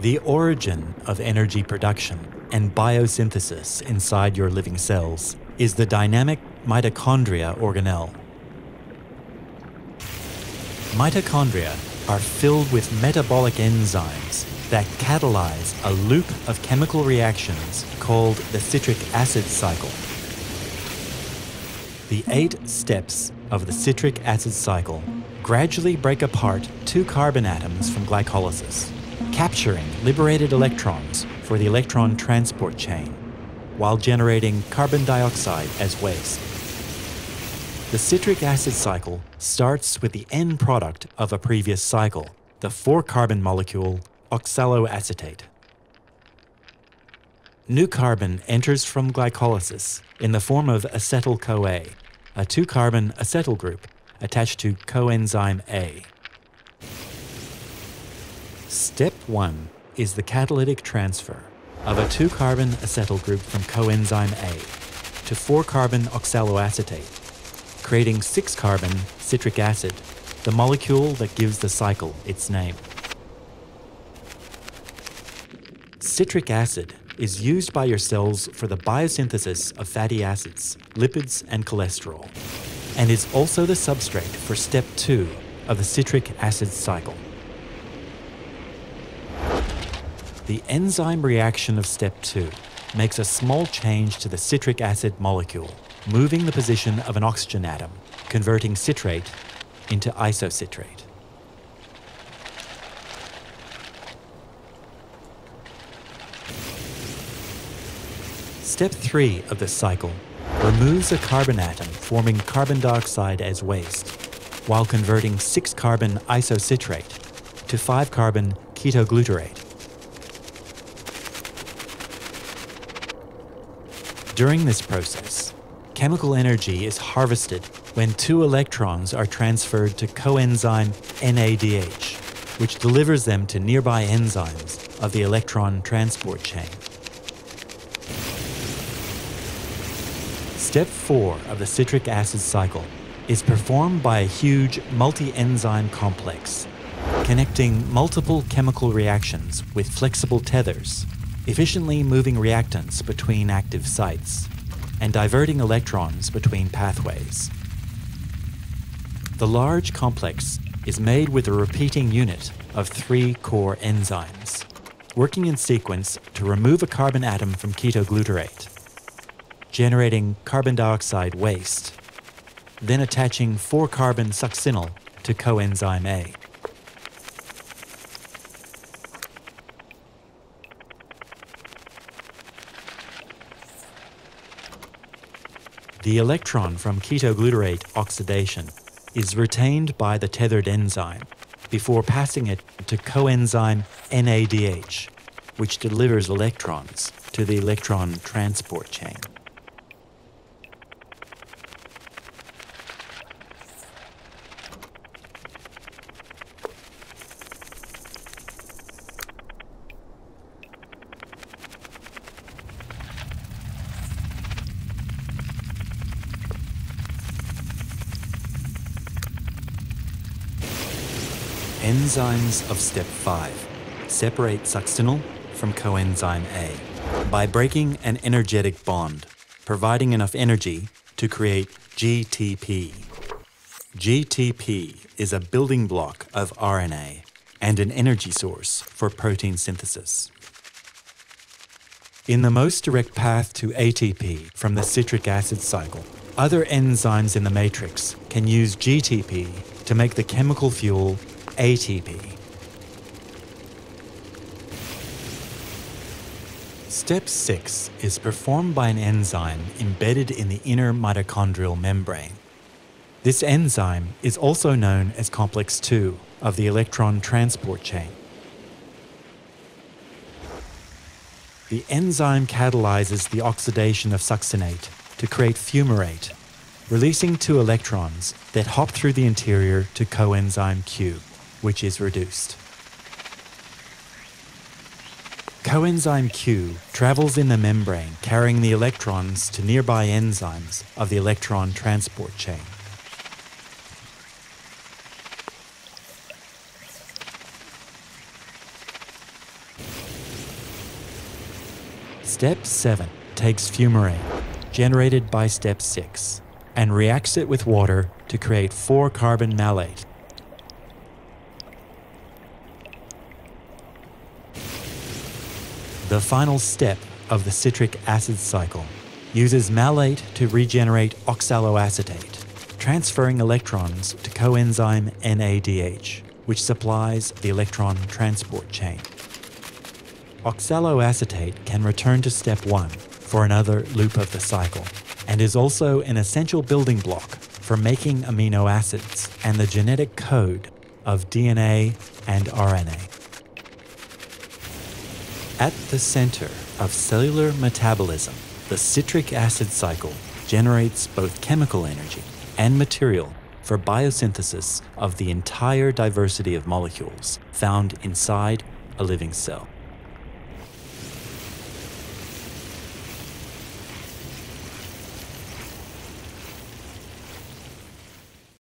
The origin of energy production and biosynthesis inside your living cells is the dynamic mitochondria organelle. Mitochondria are filled with metabolic enzymes that catalyze a loop of chemical reactions called the citric acid cycle. The 8 steps of the citric acid cycle gradually break apart 2 carbon atoms from glycolysis, capturing liberated electrons for the electron transport chain, while generating carbon dioxide as waste. The citric acid cycle starts with the end product of a previous cycle, the 4-carbon molecule oxaloacetate. New carbon enters from glycolysis in the form of acetyl-CoA, a 2-carbon acetyl group attached to coenzyme A. Step 1 is the catalytic transfer of a 2-carbon acetyl group from coenzyme A to 4-carbon oxaloacetate, creating 6-carbon citric acid, the molecule that gives the cycle its name. Citric acid is used by your cells for the biosynthesis of fatty acids, lipids, and cholesterol, and is also the substrate for step 2 of the citric acid cycle. The enzyme reaction of step 2 makes a small change to the citric acid molecule, moving the position of an oxygen atom, converting citrate into isocitrate. Step 3 of the cycle removes a carbon atom, forming carbon dioxide as waste, while converting 6-carbon isocitrate to 5-carbon ketoglutarate. During this process, chemical energy is harvested when 2 electrons are transferred to coenzyme NADH, which delivers them to nearby enzymes of the electron transport chain. Step 4 of the citric acid cycle is performed by a huge multi-enzyme complex, connecting multiple chemical reactions with flexible tethers, efficiently moving reactants between active sites, and diverting electrons between pathways. The large complex is made with a repeating unit of 3 core enzymes, working in sequence to remove a carbon atom from ketoglutarate, generating carbon dioxide waste, then attaching 4-carbon succinyl to coenzyme A. The electron from ketoglutarate oxidation is retained by the tethered enzyme before passing it to coenzyme NADH, which delivers electrons to the electron transport chain. Enzymes of step 5 separate succinyl from coenzyme A by breaking an energetic bond, providing enough energy to create GTP. GTP is a building block of RNA and an energy source for protein synthesis. In the most direct path to ATP from the citric acid cycle, other enzymes in the matrix can use GTP to make the chemical fuel ATP. Step 6 is performed by an enzyme embedded in the inner mitochondrial membrane. This enzyme is also known as complex 2 of the electron transport chain. The enzyme catalyzes the oxidation of succinate to create fumarate, releasing 2 electrons that hop through the interior to coenzyme Q, which is reduced. Coenzyme Q travels in the membrane, carrying the electrons to nearby enzymes of the electron transport chain. Step 7 takes fumarate, generated by step 6, and reacts it with water to create 4-carbon malate. The final step of the citric acid cycle uses malate to regenerate oxaloacetate, transferring electrons to coenzyme NADH, which supplies the electron transport chain. Oxaloacetate can return to step 1 for another loop of the cycle, and is also an essential building block for making amino acids and the genetic code of DNA and RNA. At the center of cellular metabolism, the citric acid cycle generates both chemical energy and material for biosynthesis of the entire diversity of molecules found inside a living cell.